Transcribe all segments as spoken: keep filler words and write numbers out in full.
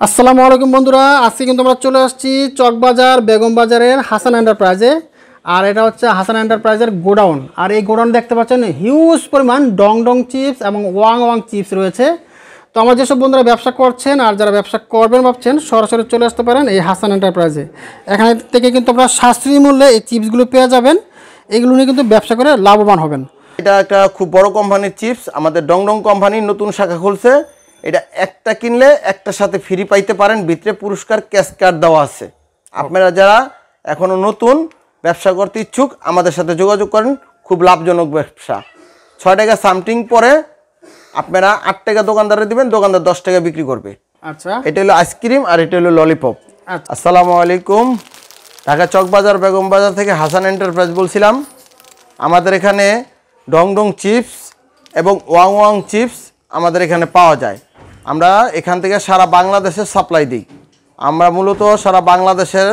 আসসালামু আলাইকুম বন্ধুরা, আজকে কিন্তু আমরা চলে আসছি চকবাজার বেগম বাজারের হাসান এন্টারপ্রাইজে। আর এটা হচ্ছে হাসান এন্টারপ্রাইজের গোডাউন। আর এই গোডাউন দেখতে পাচ্ছেন হিউজ পরিমাণ ডং ডং চিপস এবং ওয়াং ওয়াং চিপস রয়েছে। তো আমার যেসব বন্ধুরা ব্যবসা করছেন আর যারা ব্যবসা করবেন ভাবছেন, সরাসরি চলে আসতে পারেন এই হাসান এন্টারপ্রাইজে। এখানে থেকে কিন্তু আপনারা সাশ্রয়ী মূল্যে এই চিপসগুলো পেয়ে যাবেন। এগুলো নিয়ে কিন্তু ব্যবসা করে লাভবান হবেন। এটা একটা খুব বড় কোম্পানির চিপস, আমাদের ডং ডং কোম্পানির নতুন শাখা খুলছে। এটা একটা কিনলে একটার সাথে ফ্রি পাইতে পারেন, ভিতরে পুরস্কার ক্যাশ কার্ড দেওয়া আছে। আপনারা যারা এখনও নতুন ব্যবসা করতে ইচ্ছুক আমাদের সাথে যোগাযোগ করেন, খুব লাভজনক ব্যবসা। ছয় টাকা সামথিং পরে আপনারা আট টাকা দোকানদারে দিবেন, দোকানদার দশ টাকা বিক্রি করবে। আচ্ছা, এটা হলো আইসক্রিম আর এটা হলো ললিপপ। আসসালামু আলাইকুম, ঢাকা চকবাজার বেগম বাজার থেকে হাসান এন্টারপ্রাইজ বলছিলাম। আমাদের এখানে ডং ডং চিপস এবং ওয়াং ওয়াং চিপস আমাদের এখানে পাওয়া যায়। আমরা এখান থেকে সারা বাংলাদেশের সাপ্লাই দিই। আমরা মূলত সারা বাংলাদেশের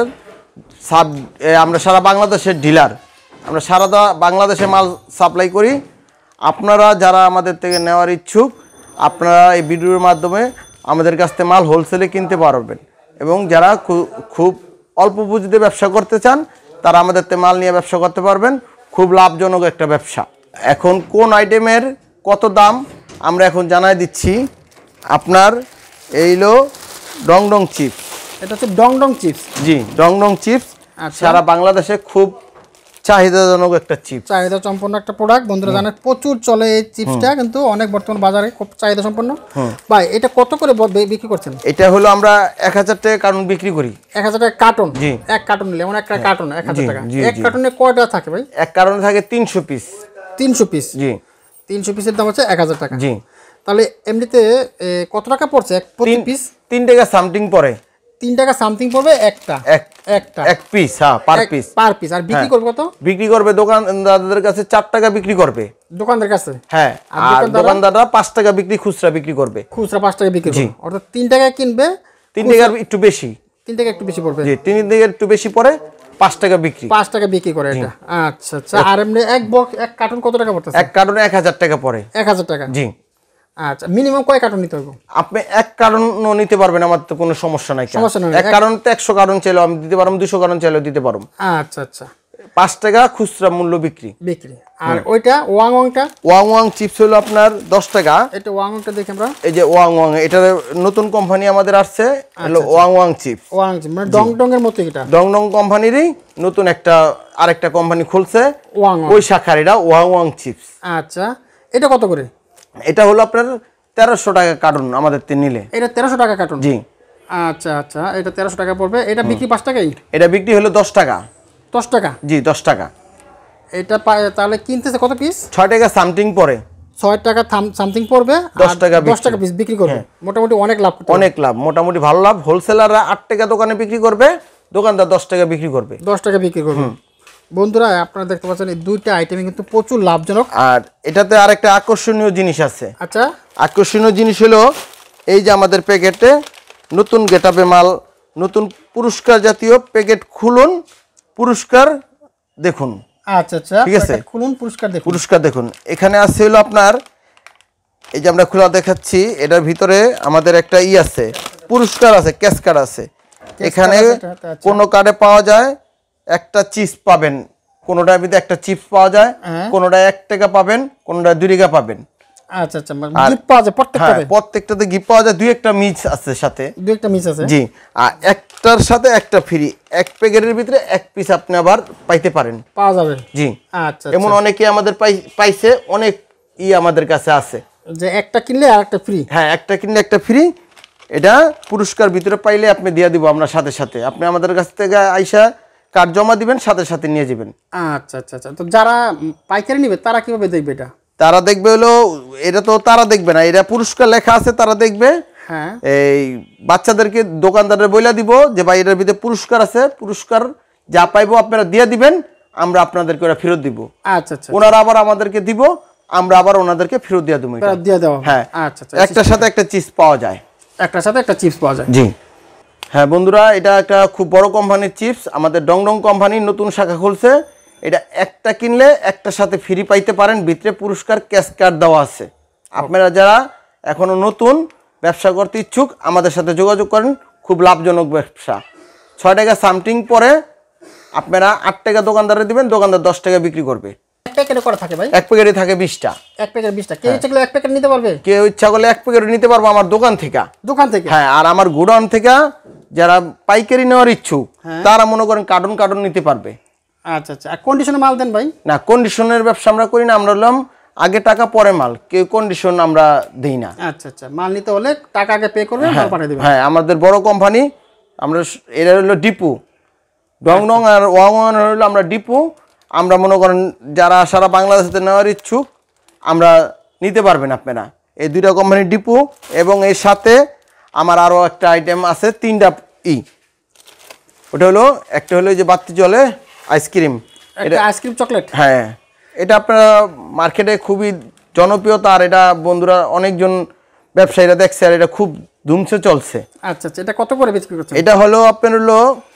সাব আমরা সারা বাংলাদেশের ডিলার। আমরা সারা বাংলাদেশে মাল সাপ্লাই করি। আপনারা যারা আমাদের থেকে নেওয়ার ইচ্ছুক, আপনারা এই ভিডিওর মাধ্যমে আমাদের কাছ থেকে মাল হোলসেলে কিনতে পারবেন। এবং যারা খুব অল্প পুঁজিতে ব্যবসা করতে চান, তারা আমাদের থেকে মাল নিয়ে ব্যবসা করতে পারবেন। খুব লাভজনক একটা ব্যবসা। এখন কোন আইটেমের কত দাম আমরা এখন জানাই দিচ্ছি। আপনার এইলো ডং ডং চিপস। এটা হচ্ছে ডং ডং চিপস। জি, ডং ডং চিপস সারা বাংলাদেশে খুব চাহিদাজনক একটা চিপস, চাহিদা সম্পন্ন একটা প্রোডাক্ট। বন্ধুরা জানেন প্রচুর চলে এই চিপসটা, কিন্তু অনেক বর্তমান বাজারে খুব চাহিদা সম্পন্ন। ভাই এটা কত করে বিক্রি করছেন? এটা হলো আমরা এক হাজার টাকা কার্টন বিক্রি করি। এক হাজার টাকা কার্টন? জি, এক কার্টন নিলে এমন একটা কার্টন এক হাজার টাকা। এক কার্টনে কয়টা থাকে ভাই? এক কার্টনে থাকে তিনশো পিস। তিনশো পিস? জি, তিনশো পিসের দাম হচ্ছে এক হাজার টাকা। জি, তাহলে এমনিতে কত টাকা পড়ছে এক প্রতি পিস? তিন টাকা সামথিং পড়ে। তিন টাকা সামথিং পড়বে একটা একটা এক পিস। হ্যাঁ, পার পিস। Per piece. আর বিক্রি করবে কত? বিক্রি করবে দোকানদারদের কাছে চার টাকা বিক্রি করবে। দোকানদার কাছে? হ্যাঁ। আর দোকানদাররা পাঁচ টাকা বিক্রি, খুচরা বিক্রি করবে। খুচরা পাঁচ টাকা বিক্রি করবে, অর্থাৎ তিন টাকায় কিনবে, তিন টাকার একটু বেশি। তিন টাকা একটু বেশি পড়বে। জি, তিন টাকা একটু বেশি পড়ে, পাঁচ টাকা বিক্রি। পাঁচ টাকা বিক্রি করে এটা। আচ্ছা আচ্ছা। আর এমনি এক বক্স এক কার্টন কত টাকা পড়তেছে? এক কার্টনে এক হাজার টাকা পড়ে। এক হাজার টাকা? জি। আচ্ছা, মিনিমাম কয় কার্টন নিতে হবে? আপনি এক কার্টনও নিতে পারবেন, আমার তো কোনো সমস্যা নাই। সমস্যা নাই। এক কার্টন তো একশো কার্টন চাইলেও আমি দিতে পারবো, দুশো কার্টন চাইলেও দিতে পারবো। আচ্ছা আচ্ছা। পাঁচ টাকা খুচরা মূল্য বিক্রি বিক্রি। আর ওইটা ওয়াং ওয়াংটা? ওয়াং ওয়াং চিপস হলো আপনার দশ টাকা। এটা ওয়াং ওয়াংটা দেখি আমরা। এই যে ওয়াং ওয়াং, এটা নতুন কোম্পানি আমাদের আসছে, হলো Wang Wang chips. Wang chips মানে ডং ডং এর মতো। এটা ডং ডং কোম্পানিরই নতুন একটা আরেকটা কোম্পানি খুলছে, ওয়াং ওই শাখার। এটা ওয়াং ওয়াং চিপস। আচ্ছা, এটা কত করে? এটা হলো আপনার তেরোশো টাকা কার্টন আমাদের থেকে নিলে। এটা তেরোশো টাকা কার্টন? জি। আচ্ছা আচ্ছা, এটা তেরোশো টাকা পড়বে। এটা বিক্রি পাঁচ টাকাই? এটা বিক্রি হলো দশ টাকা। দশ টাকা? জি, দশ টাকা। এটা তাহলে কিনতেছে কত পিস? ছয় টাকা সামথিং পড়ে। ছয় টাকা সামথিং পড়বে, দশ টাকা দশ টাকা পিস বিক্রি করবে। মোটামুটি অনেক লাভ। অনেক লাভ, মোটামুটি ভালো লাভ। হোলসেলাররা আট টাকা দোকানে বিক্রি করবে, দোকানদার দশ টাকা বিক্রি করবে। দশ টাকা বিক্রি করবে। বন্ধুরা আপনারা দেখতে পাচ্ছেন এই দুইটা আইটেমে কিন্তু প্রচুর লাভজনক। আর এটাতে আরেকটা আকর্ষণীয় জিনিস আছে। আচ্ছা, আকর্ষণীয় জিনিস হলো এই যে আমাদের প্যাকেটে নতুন গেটআপে মাল, নতুন পুরস্কার জাতীয় প্যাকেট খুলুন, পুরস্কার দেখুন। আচ্ছা আচ্ছা, ঠিক আছে, খুলুন, পুরস্কার দেখুন। পুরস্কার দেখুন। এখানে আছে হলো আপনার, এই যে আমরা খোলা দেখাচ্ছি, এটার ভিতরে আমাদের একটা ই আছে, পুরস্কার আছে, ক্যাশ কার্ড আছে। এখানে কোনো কার্ডে পাওয়া যায় একটা চিপস পাবেন, কোনোটার ভিতরে একটা চিপস পাওয়া যায়, কোনোটায় এক টাকা পাবেন, কোনোটায় দুই টাকা পাবেন। আচ্ছা আচ্ছা, গিফট পাওয়া যায় প্রত্যেকটাতে? প্রত্যেকটাতে গিফট পাওয়া যায়, দুই একটা মিস আছে সাথে, দুই একটা মিস আছে। জি। আর একটার সাথে একটা ফ্রি, এক প্যাকেটের ভিতরে এক পিস আপনি আবার পাইতে পারেন, পাওয়া যাবে। জি। আচ্ছা, এমন অনেকে আমাদের পাইছে, অনেক ই আমাদের কাছে আছে যে একটা কিনলে আর একটা ফ্রি। হ্যাঁ, একটা কিনলে একটা ফ্রি। এটা পুরস্কার ভিতরে পাইলে আপনি দিয়ে দিব আমরা সাথে সাথে। আপনি আমাদের কাছ থেকে আইসা কার্ড জমা দিবেন, সাথে সাথে নিয়ে যাবেন। আচ্ছা আচ্ছা আচ্ছা। তো যারা পাইকারি নিবে তারা কিভাবে দেখবে এটা? তারা দেখবে হলো, এটা তো তারা দেখবে না, এটা পুরস্কার লেখা আছে, তারা দেখবে। হ্যাঁ, এই বাচ্চাদেরকে দোকানদারের বইলা দিব যে ভাই এটার ভিতরে পুরস্কার আছে, পুরস্কার যা পাইবো আপনারা দিয়ে দিবেন, আমরা আপনাদেরকে ওরা ফেরত দিব। আচ্ছা আচ্ছা। ওনারা আবার আমাদেরকে দিব, আমরা আবার ওনাদেরকে ফেরত দিয়ে দেবো। দিয়ে দেওয়া? হ্যাঁ। আচ্ছা আচ্ছা। একটার সাথে একটা চিপস পাওয়া যায়। একটার সাথে একটা চিপস পাওয়া যায়? জি। হ্যাঁ বন্ধুরা, এটা একটা খুব বড় কোম্পানির চিপস, আমাদের ডং ডং কোম্পানির নতুন শাখা খুলছে। এটা একটা কিনলে একটার সাথে ফ্রি পাইতে পারেন, ভিতরে পুরস্কার ক্যাশ কার্ড দেওয়া আছে। আপনারা যারা এখনো নতুন ব্যবসা করতে ইচ্ছুক আমাদের সাথে যোগাযোগ করেন, খুব লাভজনক ব্যবসা। ছয় টাকা সামথিং পরে আপনারা আট টাকা দোকানদারে দিবেন, দোকানদার দশ টাকা বিক্রি করবে। এক প্যাকেটে করা থাকে ভাই? এক প্যাকেটে থাকে বিশটা। এক প্যাকেট বিশটা। কেউ ইচ্ছা করলে এক প্যাকেট নিতে পারবে? কেউ ইচ্ছা করলে এক প্যাকেট নিতে পারবো আমার দোকান থেকে। দোকান থেকে? হ্যাঁ। আর আমার গোডাউন থেকে যারা পাইকারি নেওয়ার ইচ্ছুক তারা মনে করেন কার্টন কার্টন নিতে পারবে। আচ্ছা আচ্ছা। আর কন্ডিশনে মাল দেন ভাই? না, কন্ডিশনের ব্যবসা আমরা করি না, আমরা হলাম আগে টাকা পরে মাল, কেউ কন্ডিশন আমরা দেই না। আচ্ছা আচ্ছা। মাল নিতে হলে টাকা আগে পে করবে, মাল পাঠিয়ে দিবেন। হ্যাঁ, আমাদের বড় কোম্পানি, আমরা এটা হলো ডিপু, ডংডং আর ওয়াং ওয়াং হলো আমরা ডিপু। আমরা মনে করেন যারা সারা বাংলাদেশে নেওয়ার ইচ্ছুক আমরা নিতে পারবেন আপনারা। এই দুইটা কোম্পানির ডিপু এবং এর সাথে আমার আরও একটা আইটেম আছে, তিনটা ই। ওটা হলো একটা হলো যে বাতি জলে আইসক্রিম, এটা আইসক্রিম চকলেট। হ্যাঁ, এটা আপনারা মার্কেটে খুবই জনপ্রিয়তা, আর এটা বন্ধুরা অনেকজন ব্যবসায়ীরা দেখছে আর এটা খুব ধুমসে চলছে। আচ্ছা আচ্ছা। এটা কত করে বিক্রি করছেন? এটা হলো আপনার হলো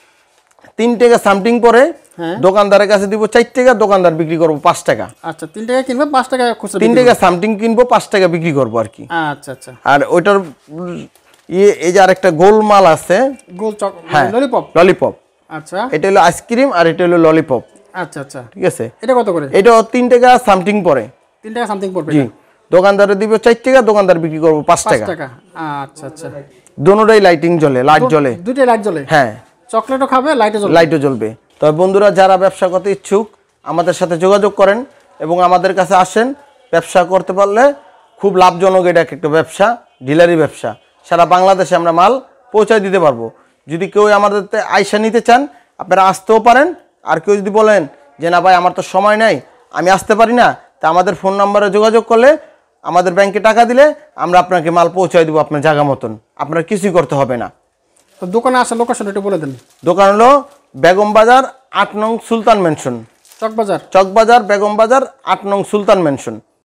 তিন টাকা সামথিং পরে দোকানদারের কাছে দিব চার টাকা, দোকানদার বিক্রি করবো পাঁচ টাকা। আচ্ছা, তিন টাকা কিনবো পাঁচ টাকা খুচরা, তিন টাকা সামথিং কিনবো পাঁচ টাকা বিক্রি করবো আর কি। আচ্ছা আচ্ছা। আর ওইটার ইয়ে এই যে আরেকটা গোল মাল আছে, গোল চক, ললিপপ। ললিপপ। আচ্ছা। এটা হলো আইসক্রিম আর এটা হলো ললিপপ। আচ্ছা আচ্ছা। ঠিক আছে। এটা কত করে? এটাও তিন টাকা সামথিং পরে। তিন টাকা সামথিং পড়বে? জি। দোকানদারে দিব চার টাকা, দোকানদার বিক্রি করবো পাঁচ টাকা। আচ্ছা আচ্ছা। দোনোটাই লাইটিং জ্বলে, লাইট জ্বলে, দুটোই লাইট জ্বলে। হ্যাঁ, চকলেটও খাবে, লাইটও জ্বলবে। লাইটও জ্বলবে। তবে বন্ধুরা যারা ব্যবসা করতে ইচ্ছুক আমাদের সাথে যোগাযোগ করেন এবং আমাদের কাছে আসেন। ব্যবসা করতে পারলে খুব লাভজনক এটা একটা ব্যবসা, ডিলারি ব্যবসা। সারা বাংলাদেশে আমরা মাল পৌঁছায় দিতে পারবো। যদি কেউ আমাদের আইসা নিতে চান আপনারা আসতেও পারেন, আর কেউ যদি বলেন যে না ভাই আমার তো সময় নাই, আমি আসতে পারি না, তা আমাদের ফোন নাম্বারে যোগাযোগ করলে আমাদের ব্যাংকে টাকা দিলে আমরা আপনাকে মাল পৌঁছায় দেবো আপনার জায়গা মতন, আপনার কিছুই করতে হবে না। তো দোকানে আসার লোকেশন একটু বলে দেন। দোকান হলো বেগম বাজার আট নং সুলতান মেনশন, চকবাজার। চকবাজার বেগম বাজার আট নং সুলতান মেনশন।